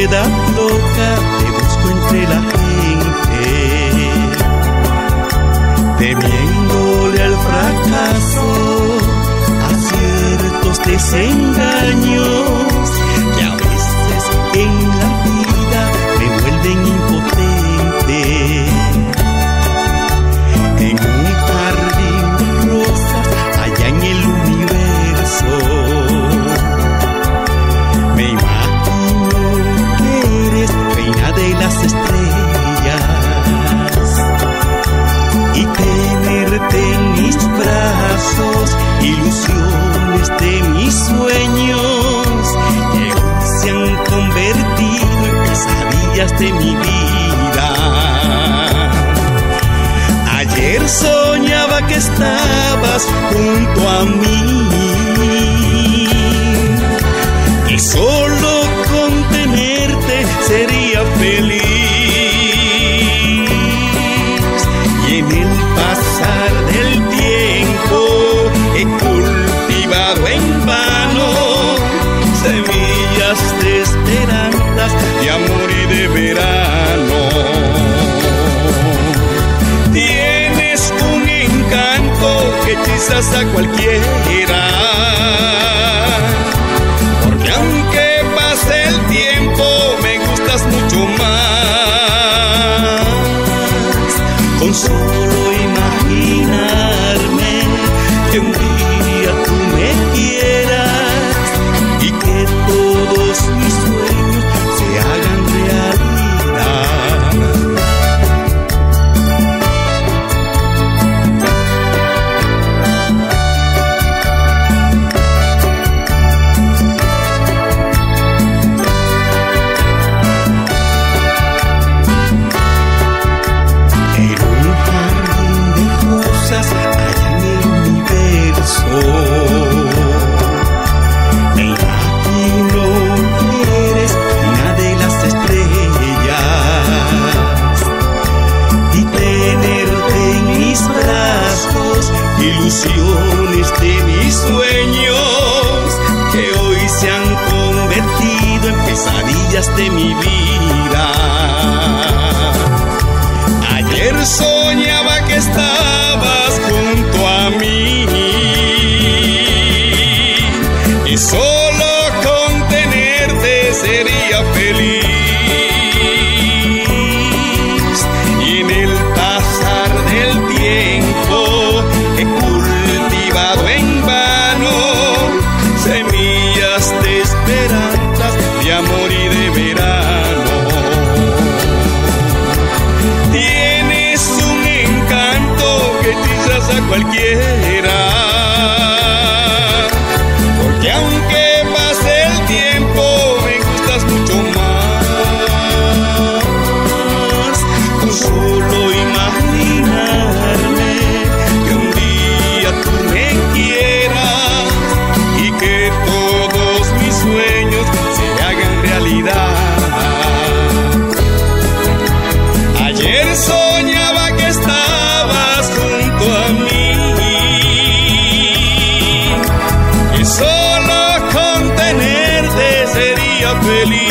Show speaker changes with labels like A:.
A: ansiedad loca te busco entre la gente, temiéndole al fracaso, a ciertos desengaños que a veces en la vida me vuelven impotente. En un jardín de rosas allá en el universo, me imagino que eres reina de las estrellas y tenerte en mis brazos, ilusiones de mis sueños que hoy se han convertido en pesadillas de mi vida. Ayer soñaba que estabas junto a mí y solo con tenerte sería feliz. Y en el pasar del tiempo he cultivado en vano semillas de esperanzas, de amor y de verano. Tienes un encanto que hechizas a cualquiera, porque aunque pase el tiempo me gustas mucho más. Con solo imaginarme que un día tú me quieras y que todos mis sueños se hagan realidad. Me imagino que eres una de las estrellas y tenerte en mis brazos, ilusiones de mis sueños que hoy se han convertido en pesadillas de mi vida. Ayer soñaba que estabas junto a mí y solo con tenerte sería feliz. Y en el pasar del tiempo he cultivado en vano semillas de esperanzas, de amor y de verano. Tienes un encanto que hechizas a cualquiera, porque aunque pase el tiempo me gustas mucho más. Con solo imaginarme que un día tú me quieras y que todos mis sueños se hagan realidad. Ayer soñaba que estabas junto a mí y solo con tenerte sería feliz.